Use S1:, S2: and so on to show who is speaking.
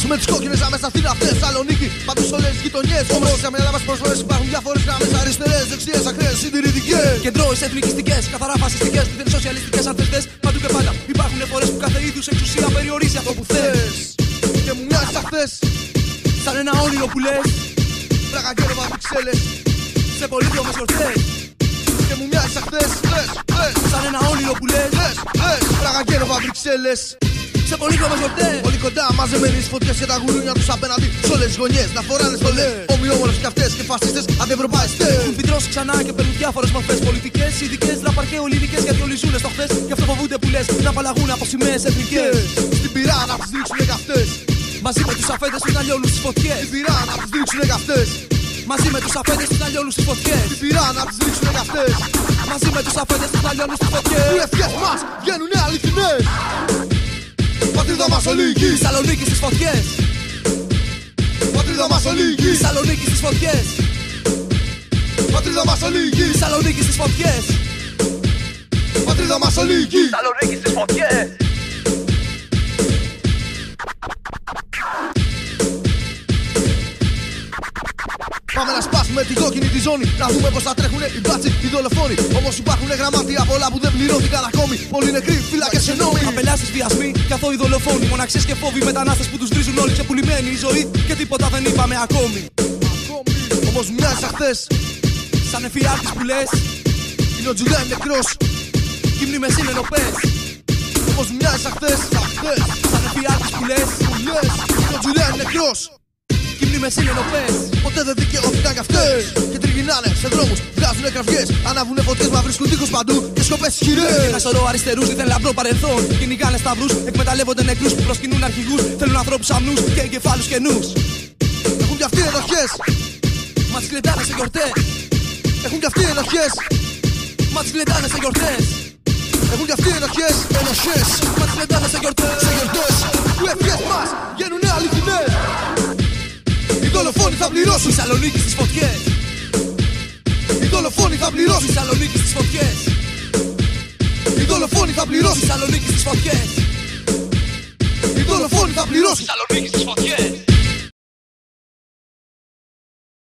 S1: σπάσουμε τις κόκκινες γραμμές αυτήν αυτές. Θεσσαλονίκη, παντού σε όλες τις γειτονιές. Όμως σε μυαλά μας προσφορές υπάρχουν διάφορες γραμμές. Αριστερές, δεξιές, ακραίες, συντηρητικές.
S2: Κεντρώες, εθνικιστικές, καθαρά φασιστικές, δεν σοσιαλιστικές ανθεστές. Παντού και πάντα υπάρχουν φορές που κάθε είδους εξουσία περιορίζει αυτό που θες.
S1: Και μου μοιάζει σαν χθες,
S2: σαν ένα όνειρο που λες.
S1: Βραγαγκέροβα, Βρυξέλλες,
S2: σε πολύχρωμες γιορτές.
S1: και μου μοιάζει σαν χθες,
S2: σαν ένα όνειρο που λες.
S1: Βραγαγκέροβα, Βρυξέλλες,
S2: σε πολύχρωμες γιορτές.
S1: πολύ κοντά μαζεμένοι στις φωτιές και τα γουρούνια τους απέναντι σ' όλες τις γωνιές. Να φοράνε στολές, ομοιόμορφες κι αυτές και φασίστες αντιευρωπαϊστές.
S2: Έχουν φυτρώσει ξανά και παίρνουν διάφορες μορφές. Πολιτικές, ειδικές, λαπαρχαιολίδικες, γιατί όλοι ζουνε στο χθες. Γι' αυτό φοβούνται που λες να απαλλαγούν από σημαίες εθνικές.
S1: Στην πυρά να τις ρίξουνε καυτές.
S2: Μαζί με τους αφέντες τους να λιώνουν στις φωτιές.
S1: Στην πυρά να τις ρίξουνε καυτές.
S2: Μαζί με τους αφέντες τους να λιώνουν στις φωτιές.
S1: Στην πυρά να τις ρίξουνε καυτές.
S2: Μαζί με τους αφέντες τους να λιώνουν στις φωτιές.
S1: Οι ευχές μας βγαίνουνε αληθινές. Πατρίδα μας ολίγη,
S2: Θεσσαλονίκη στις φωτιές.
S1: πατρίδα μας ολίγη,
S2: Θεσσαλονίκη στις φωτιές.
S1: πατρίδα μας ολίγη,
S2: Θεσσαλονίκη στις φωτιές.
S1: πατρίδα μας ολίγη.
S2: Θεσσαλονίκη στις φωτιές.
S1: Πάμε να σπάσουμε την κόκκινη τη ζώνη. Να δούμε πως θα τρέχουνε οι μπάτσοι, οι δολοφόνοι. Όμως υπάρχουνε γραμμάτια πολλά που δεν πληρώθηκαν ακόμη. Πολλοί νεκροί, φύλακες και νόμοι.
S2: Απελάσεις, βιασμοί, καθόοι δολοφόνοι. Μοναξίες και φόβοι, μετανάστες που τους βρίζουν όλοι. Ξεπουλημένοι η ζωή και τίποτα δεν είπαμε ακόμη.
S1: Όμως μου μοιάζει σαν χθες,
S2: Σαν εφιάλτης που λες,
S1: είναι ο Τζουλιάν νεκρός.
S2: κι οι μνήμες είναι νοπές.
S1: Όμως μου μοιάζει σαν χθες,
S2: Σαν εφιάλτης που λες,
S1: που λες, είναι ο Τζουλιάν νεκρός.
S2: κι οι μνήμες είναι νοπές.
S1: Ποτέ δεν δικαιώθηκαν κι αυτές. Και τριγυρνάνε σε δρόμους, βγάζουνε κραυγές. Ανάβουνε φωτιές, μα βρίσκουν τείχους παντού και σκοπές ισχυρές.
S2: Ένα σωρό αριστερούς δίθεν λαμπρό παρελθόν. Κυνηγάνε σταυρούς, εκμεταλλεύονται νεκρούς που προσκυνούν αρχηγούς. Θέλουν ανθρώπους αμνούς και εγκεφάλους καινούς.
S1: Έχουν κι αυτοί ενοχές,
S2: Μα τις κλετάνε σε γιορτές.
S1: έχουν κι αυτοί ενοχές,
S2: Μα τις κλετάνε σε γιορτές.
S1: έχουν κι αυτοί ενοχές, ενοχές.
S2: Μα τις κλετάνε σε γιορτές.
S1: Σε γιορτές που ευχές μας βγαίνουνε αληθινές. Οι δολοφόνοι θα πληρώσουν,
S2: Θεσσαλονίκη στις φωτιές.
S1: οι δολοφόνοι θα πληρώσουν,
S2: Θεσσαλονίκη στις φωτιές.
S1: οι δολοφόνοι θα πληρώσουν,
S2: Θεσσαλονίκη στις φωτιές.
S1: οι δολοφόνοι θα πληρώσουν.
S2: Θεσσαλονίκη στις φωτιές.